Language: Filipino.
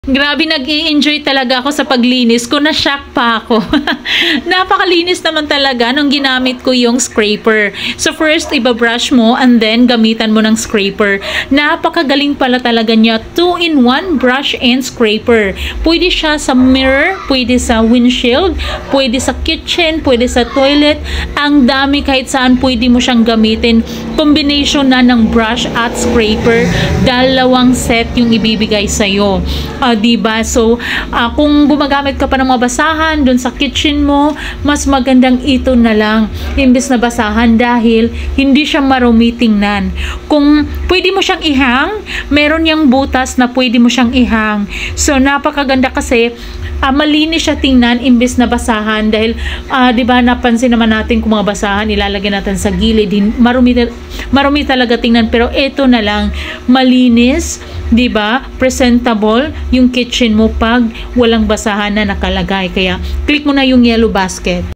Grabe, nag-i-enjoy talaga ako sa paglinis ko. Na-shock pa ako. Napakalinis naman talaga nung ginamit ko yung scraper. So first, ibabrush mo and then gamitan mo ng scraper. Napakagaling pala talaga niya. 2-in-1 brush and scraper. Pwede siya sa mirror, pwede sa windshield, pwede sa kitchen, pwede sa toilet. Ang dami, kahit saan pwede mo siyang gamitin. Combination na ng brush at scraper. Dalawang set yung ibibigay sa'yo. Diba? So, kung gumagamit ka pa ng mga basahan dun sa kitchen mo, mas magandang ito na lang imbes na basahan dahil hindi siya marumi tingnan. Kung pwede mo siyang ihang, meron yung butas na pwede mo siyang ihang. So, napakaganda kasi malinis siya tingnan imbes na basahan dahil, diba, napansin naman natin kung mga basahan ilalagay natin sa gilid, marumi talaga tingnan, pero ito na lang, malinis, diba, presentable yung kitchen mo pag walang basahan na nakalagay. Kaya click mo na yung yellow basket.